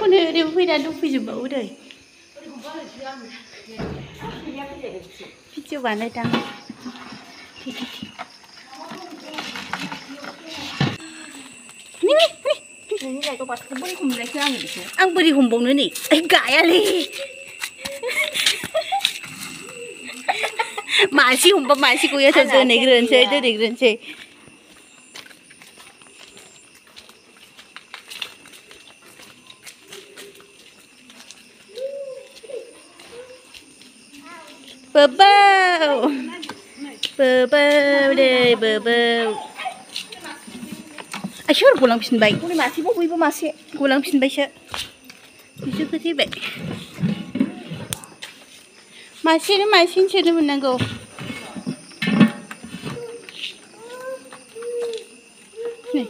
हनै ओरै फैनानै दंफैजोबबावो दै भिडिअ बानायदां आं बोरै हमबावनो नै गायालै मासे हमबा मासे गैयाथ' दोनहैग्रोनोसै Bebau deh bebau. Asyur pulang pisan baik. Masih mau ibu masih pulang pisan baik sih. Bisa kerja baik. Masih sini menanggo. Nih.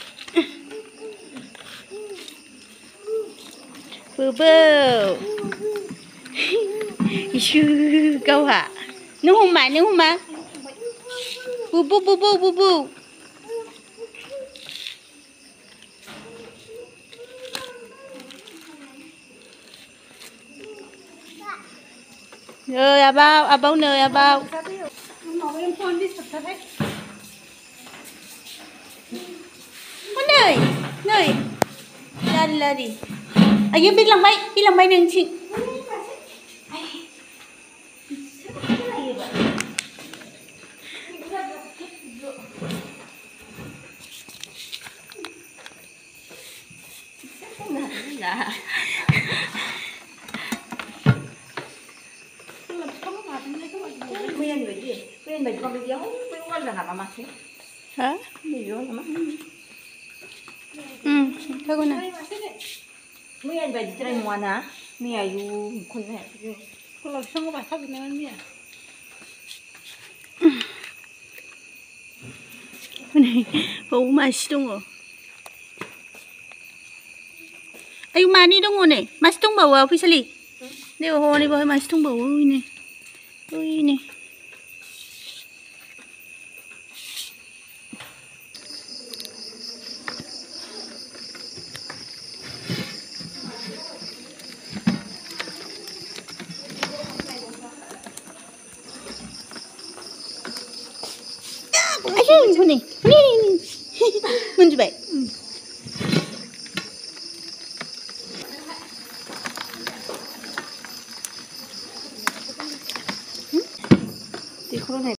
Bebau. Isu kau ha. Nung huma. Bubu. Rồi abau nơi abau. Nơi. Lari. Ayo bilang baik nang cik. Hả? Thôi con này. Mấy anh về chơi ngoan hả? Mấy ai u con này. Con làm xong có bài thắp này ăn mía. Con này bố masih tunggu. Ayo mani tunggu nih. Masih tunggu bawa officially. Nih bawa nih bawa masih tunggu bawa ini. Ini. Ayo ni. Munjuk baik. Thì không này